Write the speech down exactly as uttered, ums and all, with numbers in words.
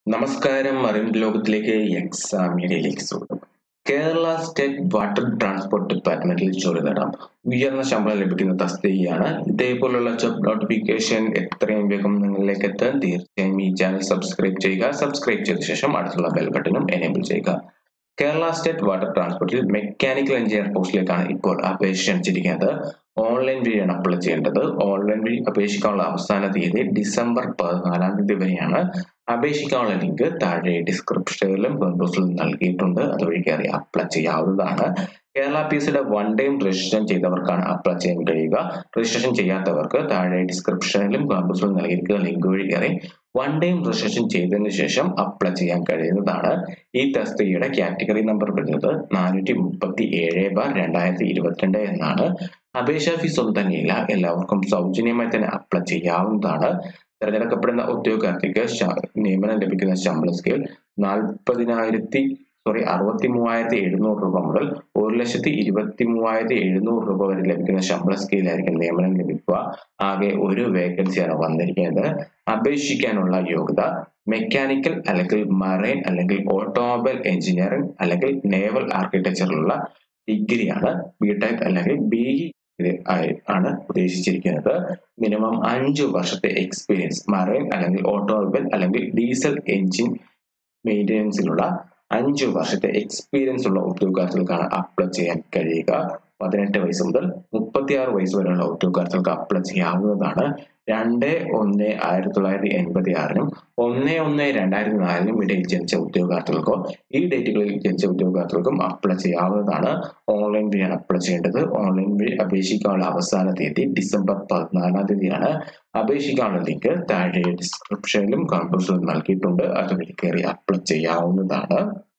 നമസ്കാരം. അറിവിന്റെ ലോകത്തിലേക്ക് എക്സാം മീഡിയയിലേക്ക് സ്വാഗതം. കേരള സ്റ്റേറ്റ് വാട്ടർ ട്രാൻസ്പോർട്ട് ഡിപ്പാർട്ട്മെന്റിൽ ജോലി നേടാം. ഉയർന്ന ശമ്പളം ലഭിക്കുന്ന തസ്തികയാണ്. ഇതേപോലുള്ള ജോബ് നോട്ടിഫിക്കേഷൻ എത്രയും വേഗം നിങ്ങളിലേക്ക് എത്താൻ തീർച്ചയായും ഈ ചാനൽ സബ്സ്ക്രൈബ് ചെയ്യുക. സബ്സ്ക്രൈബ് ചെയ്ത ശേഷം അടുത്തുള്ള ബെൽ ബട്ടണും എനേബിൾ ചെയ്യുക. കേരള സ്റ്റേറ്റ് വാട്ടർ ട്രാൻസ്പോർട്ടിൽ മെക്കാനിക്കൽ എഞ്ചിനീയർ പോസ്റ്റിലേക്കാണ് ഇപ്പോൾ അപേക്ഷ ക്ഷണിച്ചിരിക്കുന്നത്. ഓൺലൈൻ വഴിയാണ് അപ്ലൈ ചെയ്യേണ്ടത്. ഓൺലൈൻ വഴി അപേക്ഷിക്കാനുള്ള അവസാന തീയതി ഡിസംബർ പതിനാലാം തീയതി വരെയാണ്. അപേക്ഷിക്കാനുള്ള ലിങ്ക് താഴെ ഡിസ്ക്രിപ്ഷനിലും ബോക്സിലും നൽകിയിട്ടുണ്ട്. അതുവഴി കയറി അപ്ലൈ ചെയ്യാവുന്നതാണ്. കേരള പി എസ് സിയുടെ വൺ ടൈം രജിസ്ട്രേഷൻ ചെയ്തവർക്കാണ് അപ്ലൈ ചെയ്യാൻ കഴിയുക. രജിസ്ട്രേഷൻ ചെയ്യാത്തവർക്ക് താഴെ ഡിസ്ക്രിപ്ഷനിലും ബോക്സിലും നൽകിയിരിക്കുന്ന ലിങ്ക് വഴി കയറി വൺ ടൈം രജിസ്ട്രേഷൻ ചെയ്തതിനു ശേഷം അപ്ലൈ ചെയ്യാൻ കഴിയുന്നതാണ്. ഈ തസ്തികയുടെ കാറ്റഗറി നമ്പർ വരുന്നത് നാനൂറ്റി മുപ്പത്തി ഏഴ് ബാർ രണ്ടായിരത്തി ഇരുപത്തിരണ്ട് എന്നാണ്. അപേക്ഷാ ഫീസ് ഒന്നും തന്നെയില്ല. എല്ലാവർക്കും സൗജന്യമായി തന്നെ അപ്ലൈ ചെയ്യാവുന്നതാണ്. തിരഞ്ഞെടുക്കപ്പെടുന്ന ഉദ്യോഗാർത്ഥിക്ക് നിയമനം ലഭിക്കുന്ന ശമ്പള സ്കെയിൽ നാൽപ്പതിനായിരത്തി സോറി അറുപത്തി മൂവായിരത്തി എഴുന്നൂറ് രൂപ മുതൽ ഒരു ലക്ഷത്തി ഇരുപത്തി മൂവായിരത്തി എഴുന്നൂറ് രൂപ വരെ ലഭിക്കുന്ന ശമ്പള സ്കെയിലായിരിക്കും നിയമനം ലഭിക്കുക. ആകെ ഒരു വേക്കൻസിയാണ് വന്നിരിക്കുന്നത്. അപേക്ഷിക്കാനുള്ള യോഗ്യത മെക്കാനിക്കൽ അല്ലെങ്കിൽ മറൈൻ അല്ലെങ്കിൽ ഓട്ടോമൊബൈൽ എഞ്ചിനീയറിംഗ് അല്ലെങ്കിൽ നേവൽ ആർക്കിടെക്ചറിലുള്ള ഡിഗ്രിയാണ്. ബിടെക് അല്ലെങ്കിൽ ബി ആണ് ഉദ്ദേശിച്ചിരിക്കുന്നത്. മിനിമം അഞ്ചു വർഷത്തെ എക്സ്പീരിയൻസ് മറൈൻ അല്ലെങ്കിൽ ഓട്ടോമൊബൈൽ അല്ലെങ്കിൽ ഡീസൽ എഞ്ചിൻ മെയിൻ്റെനൻസിലുള്ള അഞ്ചു വർഷത്തെ എക്സ്പീരിയൻസ് ഉള്ള ഉദ്യോഗാർത്ഥികൾക്കാണ് അപ്ലൈ ചെയ്യാൻ കഴിയുക. പതിനെട്ട് വയസ്സ് മുതൽ മുപ്പത്തി ആറ് വയസ്സ് വരെയുള്ള ഉദ്യോഗാർത്ഥികൾക്ക് അപ്ലൈ ചെയ്യാവുന്നതാണ്. രണ്ട് ഒന്ന് ആയിരത്തി തൊള്ളായിരത്തി എൺപത്തി ആറിനും ഒന്ന് ഒന്ന് രണ്ടായിരത്തി നാലിനും ഇടയിൽ ജനിച്ച ഉദ്യോഗാർത്ഥികൾക്കോ ഈ ഡേറ്റുകളിൽ ജനിച്ച ഉദ്യോഗാർത്ഥികൾക്കും അപ്ലൈ ചെയ്യാവുന്നതാണ്. ഓൺലൈൻ വഴിയാണ് അപ്ലൈ ചെയ്യേണ്ടത്. ഓൺലൈൻ വഴി അപേക്ഷിക്കാനുള്ള അവസാന തീയതി ഡിസംബർ പതിനാലാം തീയതിയാണ്. അപേക്ഷിക്കാനുള്ള ലിങ്ക് താഴെ ഡിസ്ക്രിപ്ഷനിലും കമ്പോസിലും നൽകിയിട്ടുണ്ട്. അതുവഴി കയറി അപ്ലൈ ചെയ്യാവുന്നതാണ്.